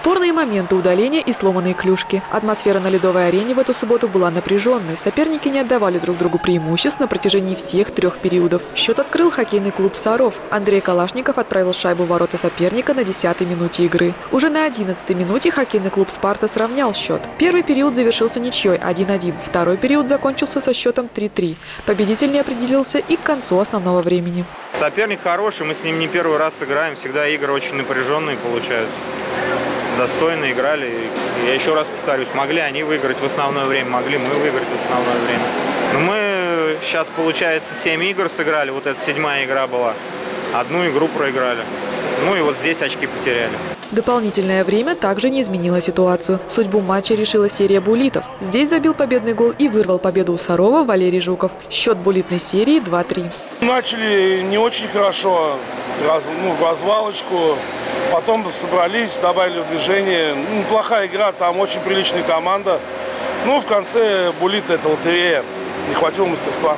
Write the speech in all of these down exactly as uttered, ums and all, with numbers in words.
Спорные моменты, удаления и сломанные клюшки. Атмосфера на ледовой арене в эту субботу была напряженной. Соперники не отдавали друг другу преимуществ на протяжении всех трех периодов. Счет открыл хоккейный клуб «Саров». Андрей Калашников отправил шайбу в ворота соперника на десятой минуте игры. Уже на одиннадцатой минуте хоккейный клуб «Спарта» сравнял счет. Первый период завершился ничьей один-один. Второй период закончился со счетом три-три. Победитель не определился и к концу основного времени. Соперник хороший, мы с ним не первый раз играем. Всегда игры очень напряженные получаются. Достойно играли. Я еще раз повторюсь, могли они выиграть в основное время, могли мы выиграть в основное время. Но мы сейчас, получается, семь игр сыграли, вот эта седьмая игра была. Одну игру проиграли. Ну и вот здесь очки потеряли. Дополнительное время также не изменило ситуацию. Судьбу матча решила серия буллитов. Здесь забил победный гол и вырвал победу у Сарова Валерий Жуков. Счет буллитной серии два-три. Начали не очень хорошо, раз, ну, в развалочку. Потом собрались, добавили в движение. Ну, неплохая игра, там очень приличная команда. Ну, в конце буллиты — это лотерея. Не хватило мастерства.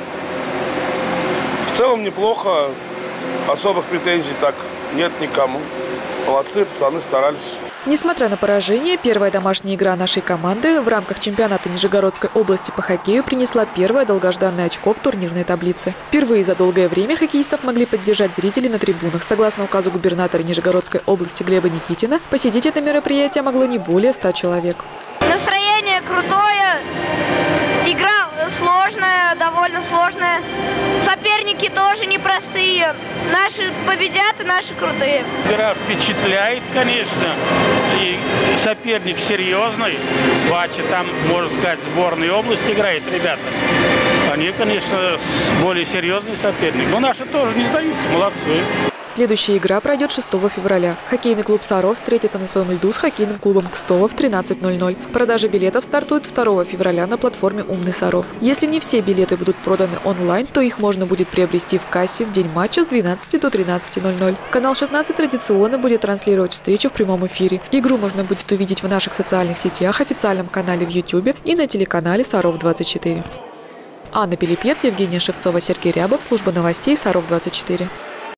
В целом неплохо. Особых претензий так нет никому. Молодцы, пацаны старались. Несмотря на поражение, первая домашняя игра нашей команды в рамках чемпионата Нижегородской области по хоккею принесла первое долгожданное очко в турнирной таблице. Впервые за долгое время хоккеистов могли поддержать зрители на трибунах. Согласно указу губернатора Нижегородской области Глеба Никитина, посетить это мероприятие могло не более ста человек. Настроение крутое, игра сложная, довольно сложная. Соперники тоже непростые. Наши победят и наши крутые. Игра впечатляет, конечно. И соперник серьезный. Бачи там, можно сказать, сборной области играет, ребята. Они, конечно, более серьезный соперник. Но наши тоже не сдаются, молодцы. Следующая игра пройдет шестого февраля. Хоккейный клуб «Саров» встретится на своем льду с хоккейным клубом «Кстово» в тринадцать ноль-ноль. Продажа билетов стартует второго февраля на платформе «Умный Саров». Если не все билеты будут проданы онлайн, то их можно будет приобрести в кассе в день матча с двенадцати до тринадцати ноль-ноль. Канал шестнадцать традиционно будет транслировать встречу в прямом эфире. Игру можно будет увидеть в наших социальных сетях, официальном канале в Ютубе и на телеканале «Саров двадцать четыре». Анна Пилипец, Евгения Шевцова, Сергей Рябов. Служба новостей «Саров двадцать четыре».